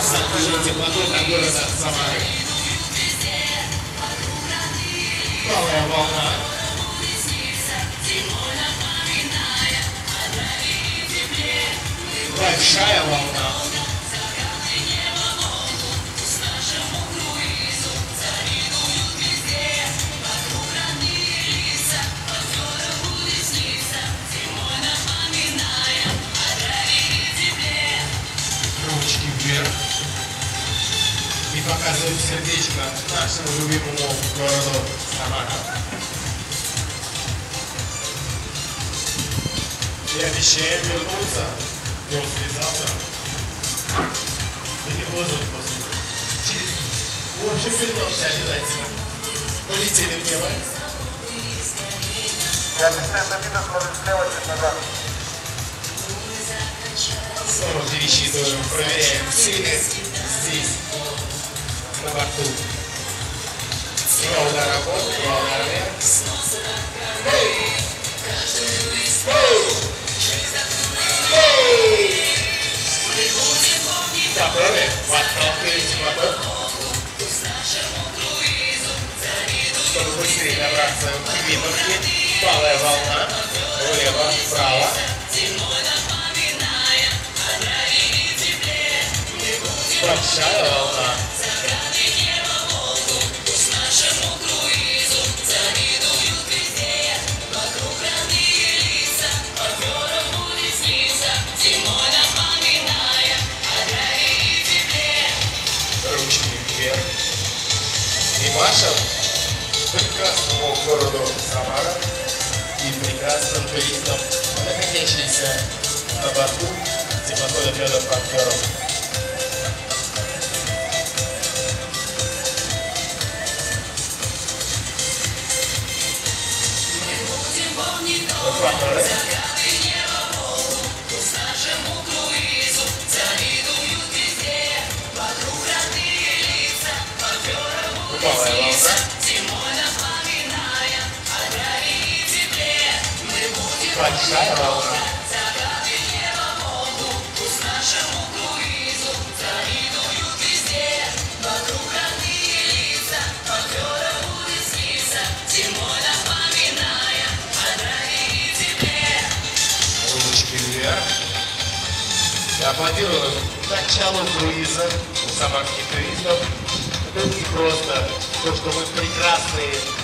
Снижение теплоты до города Самары. Правая волна. Большая волна. Ручки вверх. И показываем сердечко нашему любимому городу Самара. И обещаем вернуться послезавтра. Да не поздно после. В общем, вернемся обязательно. Полетели в небо. Я обещаю забито, смотрю слева, чуть назад. Снова пересчитываем, проверяем, все ли здесь, на борту. Два удара в бок, два удара вверх. Готовы? Подталкиваете мотор. Чтобы быстрее добраться к Витовке. Правая волна. Влево, вправо. Большая волна. Ручки вверх. И машем прекрасному городу Самара и прекрасным туристам, находящимся на борту теплохода Федор Панферов. Упалая волна. Большая волна. Ручки вверх. И аплодируем началу круиза у самарских туристов. Это не просто то, что мы прекрасные